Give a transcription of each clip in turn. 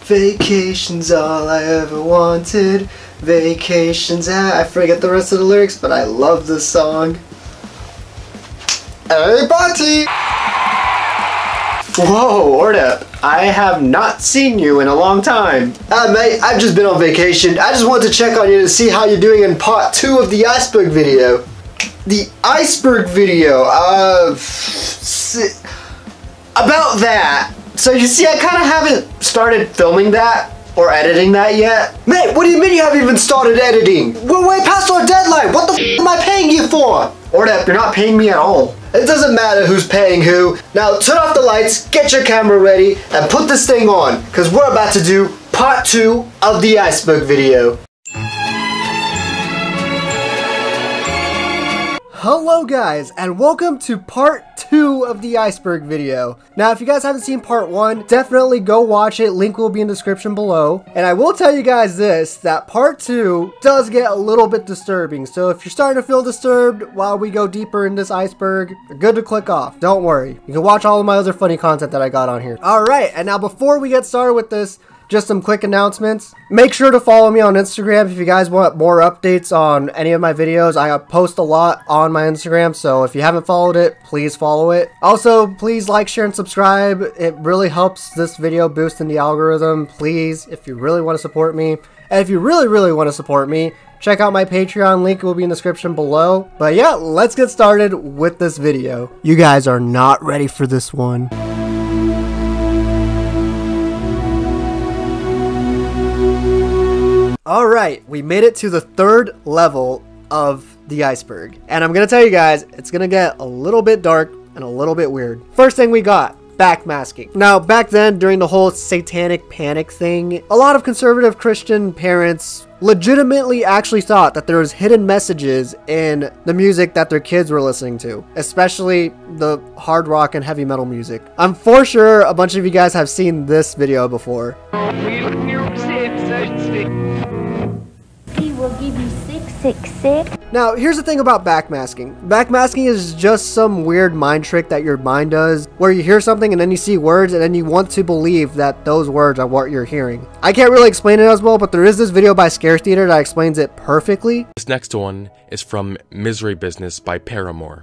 Vacation's all I ever wanted. Vacation's I forget the rest of the lyrics, but I love this song. Hey, Bonte! Whoa, Ordep, I have not seen you in a long time. Mate, I've just been on vacation. I just wanted to check on you to see how you're doing in part 2 of the iceberg video. The iceberg video, about that. So you see, I kind of haven't started filming that or editing that yet. Mate, what do you mean you haven't even started editing? We're way past our deadline. What the f am I paying you for? Ordep, you're not paying me at all. It doesn't matter who's paying who. Now turn off the lights, get your camera ready, and put this thing on, because we're about to do part 2 of the iceberg video. Hello guys, and welcome to part 2 of the iceberg video. Now if you guys haven't seen part 1, definitely go watch it, link will be in the description below. And I will tell you guys this, that part 2 does get a little bit disturbing, so if you're starting to feel disturbed while we go deeper in this iceberg, you're good to click off. Don't worry, you can watch all of my other funny content that I got on here. Alright, and now before we get started with this, just some quick announcements. Make sure to follow me on Instagram if you guys want more updates on any of my videos. I post a lot on my Instagram, so if you haven't followed it, please follow it. Also, please like, share, and subscribe. It really helps this video boost in the algorithm. Please, if you really want to support me. And if you really want to support me, check out my Patreon, link will be in the description below. But yeah, let's get started with this video. You guys are not ready for this one. Alright, we made it to the 3rd level of the iceberg. And I'm gonna tell you guys, it's gonna get a little bit dark and a little bit weird. First thing we got, backmasking. Now, back then, during the whole satanic panic thing, a lot of conservative Christian parents legitimately actually thought that there was hidden messages in the music that their kids were listening to, especially the hard rock and heavy metal music. I'm for sure a bunch of you guys have seen this video before. Will give you 666. Now, here's the thing about backmasking. Backmasking is just some weird mind trick that your mind does, where you hear something and then you see words and then you want to believe that those words are what you're hearing. I can't really explain it as well, but there is this video by Scare Theater that explains it perfectly. This next one is from Misery Business by Paramore.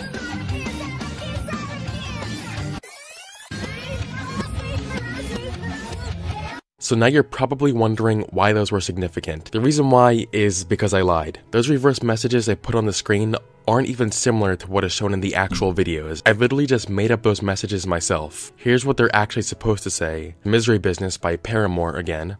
So now you're probably wondering why those were significant. The reason why is because I lied. Those reverse messages I put on the screen aren't even similar to what is shown in the actual videos. I literally just made up those messages myself. Here's what they're actually supposed to say. Misery Business by Paramore again.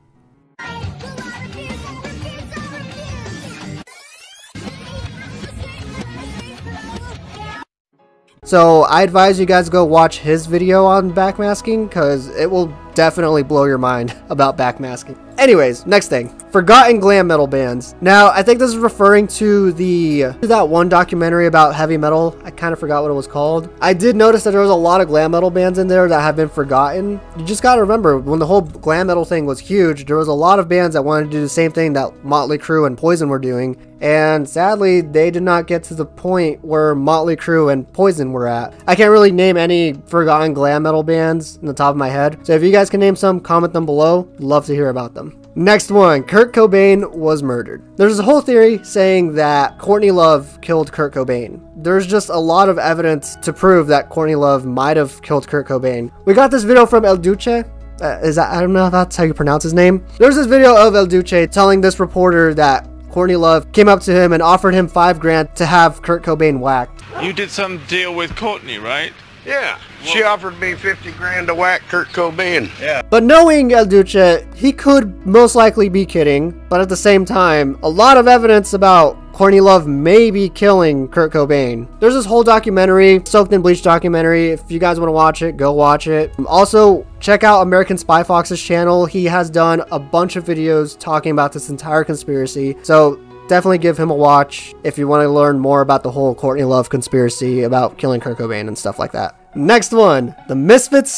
So I advise you guys go watch his video on backmasking, because it will definitely blow your mind about backmasking. Anyways, next thing, forgotten glam metal bands. Now, I think this is referring to that one documentary about heavy metal. I kind of forgot what it was called. I did notice that there was a lot of glam metal bands in there that have been forgotten. You just gotta remember, when the whole glam metal thing was huge, there was a lot of bands that wanted to do the same thing that Motley Crue and Poison were doing. And sadly, they did not get to the point where Motley Crue and Poison were at. I can't really name any forgotten glam metal bands in the top of my head. So if you guys can name some, comment them below. Love to hear about them. Next one, Kurt Cobain was murdered. There's a whole theory saying that Courtney Love killed Kurt Cobain. There's just a lot of evidence to prove that Courtney Love might have killed Kurt Cobain. We got this video from El Duce. I don't know if that's how you pronounce his name. There's this video of El Duce telling this reporter that Courtney Love came up to him and offered him $5 grand to have Kurt Cobain whacked. You did some deal with Courtney, right? Yeah, she offered me 50 grand to whack Kurt Cobain. Yeah. But knowing El Duce, he could most likely be kidding, but at the same time, a lot of evidence about Courtney Love may be killing Kurt Cobain. There's this whole documentary, Soaked in Bleach documentary. If you guys want to watch it, go watch it. Also, check out American Spy Fox's channel. He has done a bunch of videos talking about this entire conspiracy. So definitely give him a watch if you want to learn more about the whole Courtney Love conspiracy about killing Kurt Cobain and stuff like that. Next one, the Misfits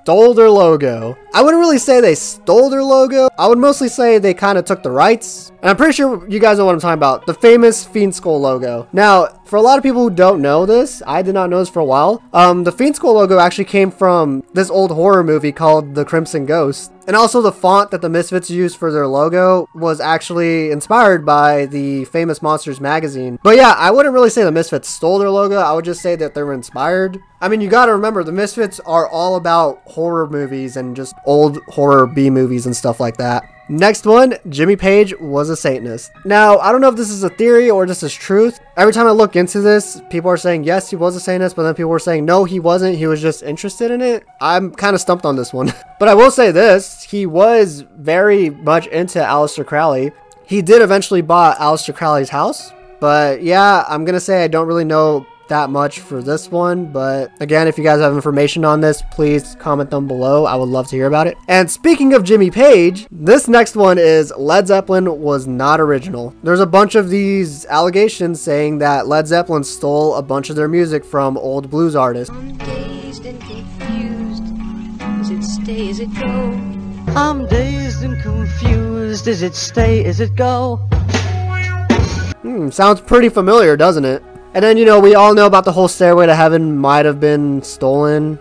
stole their logo. I wouldn't really say they stole their logo. I would mostly say they kind of took the rights. And I'm pretty sure you guys know what I'm talking about. The famous Fiend Skull logo. Now, for a lot of people who don't know this, I did not know this for a while. The Fiend Skull logo actually came from this old horror movie called The Crimson Ghost. And also the font that the Misfits used for their logo was actually inspired by the famous Monsters magazine. But yeah, I wouldn't really say the Misfits stole their logo. I would just say that they were inspired. I mean, you gotta remember, the Misfits are all about horror movies and just old horror B movies and stuff like that. Next one, Jimmy Page was a Satanist. Now, I don't know if this is a theory or this is truth. Every time I look into this, people are saying, yes, he was a Satanist, but then people were saying, no, he wasn't. He was just interested in it. I'm kind of stumped on this one. But I will say this, he was very much into Aleister Crowley. He did eventually buy Aleister Crowley's house. But yeah, I'm going to say I don't really know that much for this one, but again, if you guys have information on this, please comment them below. I would love to hear about it. And speaking of Jimmy Page, this next one is Led Zeppelin was not original. There's a bunch of these allegations saying that Led Zeppelin stole a bunch of their music from old blues artists. I'm dazed and confused. Is it stay, is it go? I'm dazed and confused. Is it stay, is it go? Sounds pretty familiar, doesn't it? And then, you know, we all know about the whole Stairway to Heaven might have been stolen.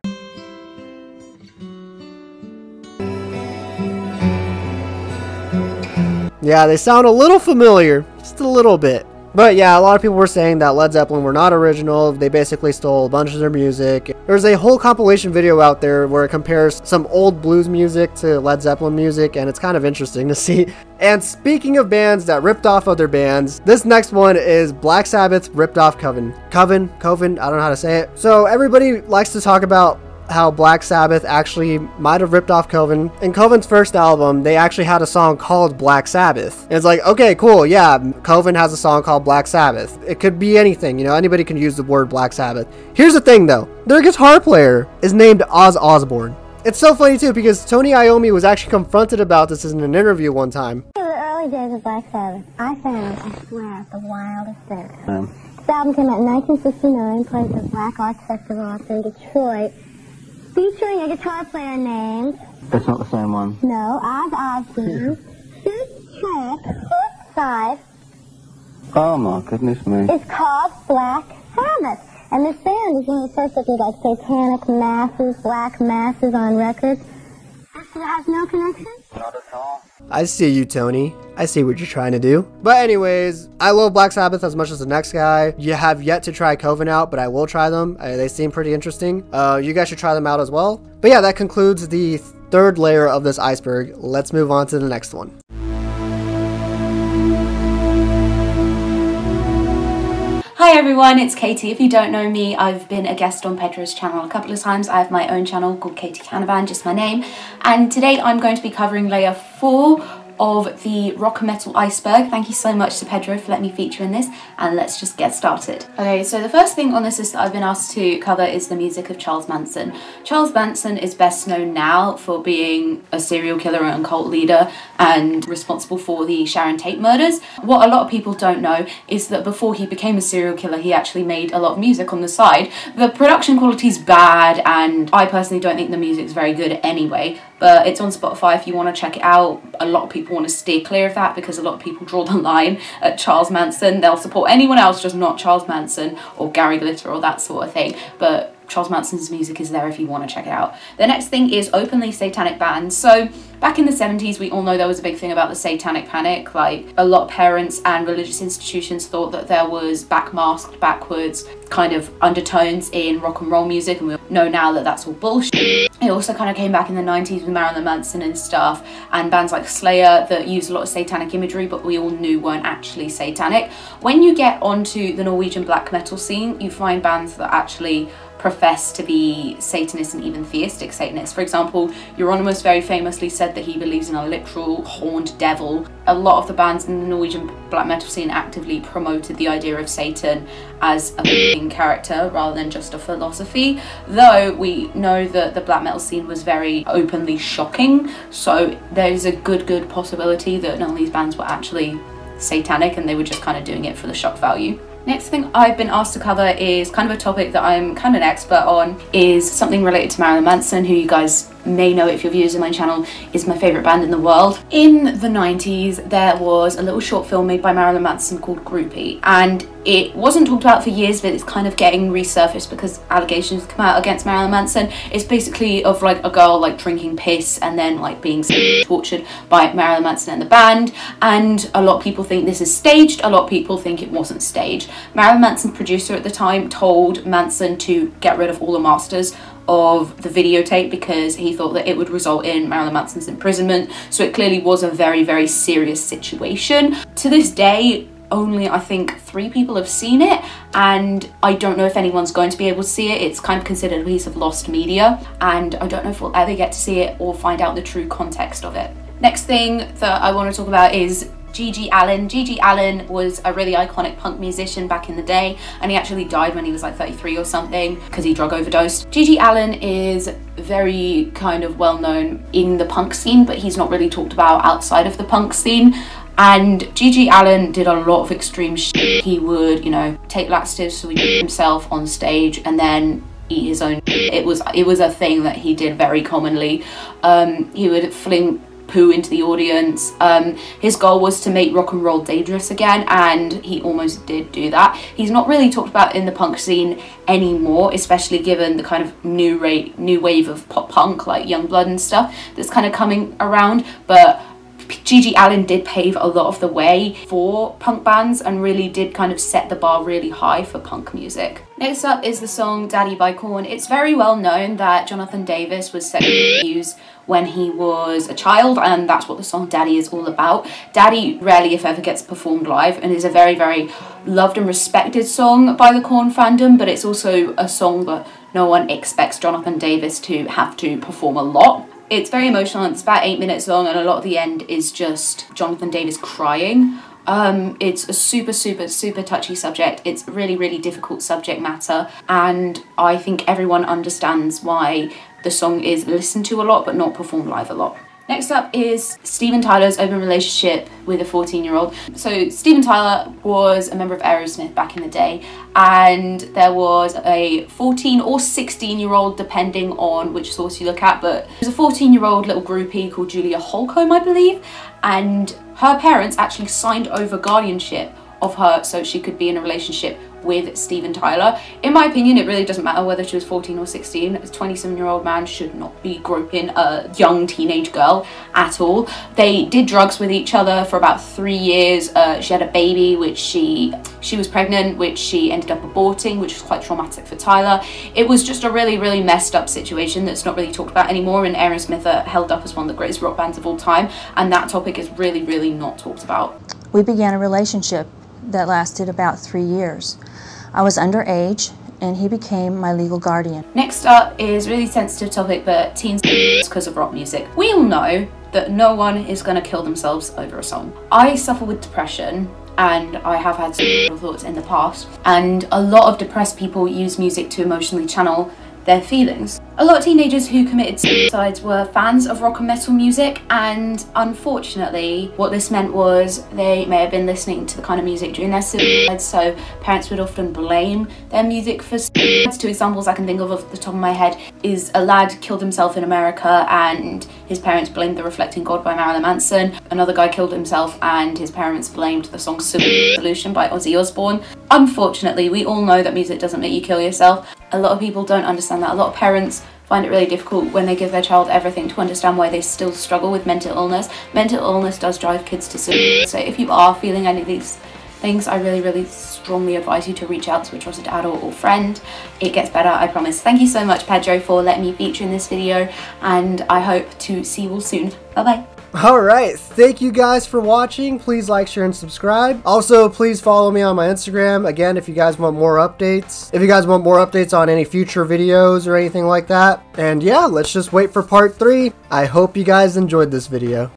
Yeah, they sound a little familiar. Just a little bit. But yeah, a lot of people were saying that Led Zeppelin were not original. They basically stole a bunch of their music. There's a whole compilation video out there where it compares some old blues music to Led Zeppelin music, and it's kind of interesting to see. And speaking of bands that ripped off other bands, this next one is Black Sabbath ripped off Coven, I don't know how to say it. So everybody likes to talk about how Black Sabbath actually might have ripped off Coven. In Coven's first album, they actually had a song called Black Sabbath. And it's like, okay, cool, yeah, Coven has a song called Black Sabbath. It could be anything, you know, anybody can use the word Black Sabbath. Here's the thing though, their guitar player is named Oz Osbourne. It's so funny too because Tony Iommi was actually confronted about this in an interview one time. In the early days of Black Sabbath, I found, I swear, the wildest thing. This album came out in 1969, played at the Black Arts Festival up in Detroit, featuring a guitar player named... That's not the same one. No, Oz Osbourne. This track, fourth side, Oh my goodness me. is called Black Sabbath. And this band was one of the first that did like satanic masses, black masses on records. This has no connection? Not at all. I see you, Tony. I see what you're trying to do. But anyways, I love Black Sabbath as much as the next guy. You have yet to try Coven out, but I will try them. They seem pretty interesting. You guys should try them out as well. But yeah, that concludes the third layer of this iceberg. Let's move on to the next one. Hi everyone, it's Katie. If you don't know me, I've been a guest on Pedro's channel a couple of times. I have my own channel called Katie Canavan, just my name. And today I'm going to be covering layer 4 of the rock and metal iceberg. Thank you so much to Pedro for letting me feature in this, and let's just get started. Okay, so the first thing on this list that I've been asked to cover is the music of Charles Manson. Charles Manson is best known now for being a serial killer and cult leader and responsible for the Sharon Tate murders. What a lot of people don't know is that before he became a serial killer, he actually made a lot of music on the side. The production quality is bad, and I personally don't think the music's very good anyway, but it's on Spotify if you want to check it out. A lot of people want to steer clear of that because a lot of people draw the line at Charles Manson. They'll support anyone else, just not Charles Manson or Gary Glitter or that sort of thing. But Charles Manson's music is there if you want to check it out. The next thing is openly satanic bands. So back in the 70s, we all know there was a big thing about the satanic panic. Like, a lot of parents and religious institutions thought that there was backmasked, backwards kind of undertones in rock and roll music, and we know now that that's all bullshit. It also kind of came back in the 90s with Marilyn Manson and stuff, and bands like Slayer that used a lot of satanic imagery, but we all knew weren't actually satanic. When you get onto the Norwegian black metal scene, you find bands that actually profess to be Satanists and even theistic Satanists. For example, Euronymous very famously said that he believes in a literal horned devil. A lot of the bands in the Norwegian black metal scene actively promoted the idea of Satan as a character rather than just a philosophy, though we know that the black metal scene was very openly shocking, so there's a good possibility that none of these bands were actually satanic and they were just kind of doing it for the shock value. Next thing I've been asked to cover is kind of a topic that I'm kind of an expert on, is something related to Marilyn Manson, who you guys may know if you're viewers of my channel, is my favourite band in the world. In the 90s, there was a little short film made by Marilyn Manson called Groupie, and it wasn't talked about for years, but it's kind of getting resurfaced because allegations come out against Marilyn Manson. It's basically of like a girl like drinking piss and then like being tortured by Marilyn Manson and the band, and a lot of people think this is staged, a lot of people think it wasn't staged. Marilyn Manson's producer at the time told Manson to get rid of all the masters of the videotape because he thought that it would result in Marilyn Manson's imprisonment, so it clearly was a very, very serious situation. To this day, only I think 3 people have seen it, and I don't know if anyone's going to be able to see it. It's kind of considered a piece of lost media, and I don't know if we'll ever get to see it or find out the true context of it. Next thing that I want to talk about is GG Allin. GG Allin was a really iconic punk musician back in the day, and he actually died when he was like 33 or something because he drug overdosed. GG Allin is very kind of well known in the punk scene, but he's not really talked about outside of the punk scene. And GG Allin did a lot of extreme shit. He would, you know, take laxatives so he himself on stage and then eat his own. It was a thing that he did very commonly. He would fling poo into the audience. His goal was to make rock and roll dangerous again, and he almost did do that. He's not really talked about in the punk scene anymore, especially given the kind of new wave of pop punk like Youngblood and stuff that's kind of coming around, but GG Allin did pave a lot of the way for punk bands and really did kind of set the bar really high for punk music. Next up is the song Daddy by Korn. It's very well known that Jonathan Davis was sexually abused when he was a child, and that's what the song Daddy is all about. Daddy rarely, if ever, gets performed live and is a very, very loved and respected song by the Korn fandom, but it's also a song that no one expects Jonathan Davis to have to perform a lot. It's very emotional, and it's about 8 minutes long, and a lot of the end is just Jonathan Davis crying. It's a super, super, super touchy subject. It's really, really difficult subject matter, and I think everyone understands why the song is listened to a lot but not performed live a lot. Next up is Steven Tyler's open relationship with a 14-year-old. So Steven Tyler was a member of Aerosmith back in the day, and there was a 14 or 16-year-old, depending on which source you look at, but there was a 14-year-old little groupie called Julia Holcomb, I believe, and her parents actually signed over guardianship of her so she could be in a relationship with Steven Tyler. In my opinion, it really doesn't matter whether she was 14 or 16. A 27-year-old man should not be groping a young teenage girl at all. They did drugs with each other for about 3 years. She had a baby, which she was pregnant, which she ended up aborting, which was quite traumatic for Tyler. It was just a really, really messed up situation that's not really talked about anymore, and Aerosmith are held up as one of the greatest rock bands of all time, and that topic is really, really not talked about. We began a relationship that lasted about 3 years. I was underage, and he became my legal guardian. Next up is a really sensitive topic, but teens because of rock music. We all know that no one is going to kill themselves over a song. I suffer with depression, and I have had suicidal thoughts in the past, and a lot of depressed people use music to emotionally channel their feelings. A lot of teenagers who committed suicides were fans of rock and metal music, and unfortunately what this meant was they may have been listening to the kind of music during their suicides, so parents would often blame their music for suicides. 2 examples I can think of off the top of my head is a lad killed himself in America and his parents blamed The Reflecting God by Marilyn Manson. Another guy killed himself and his parents blamed the song Solution by Ozzy Osbourne. Unfortunately, we all know that music doesn't make you kill yourself. A lot of people don't understand that. A lot of parents find it really difficult when they give their child everything to understand why they still struggle with mental illness. Mental illness does drive kids to suicide. So if you are feeling any of these things, I really, really strongly advise you to reach out to a trusted adult or friend. It gets better, I promise. Thank you so much, Pedro, for letting me feature in this video, and I hope to see you all soon. Bye-bye. Alright, thank you guys for watching. Please like, share, and subscribe. Also, please follow me on my Instagram. Again, if you guys want more updates. If you guys want more updates on any future videos or anything like that. And yeah, let's just wait for part 3. I hope you guys enjoyed this video.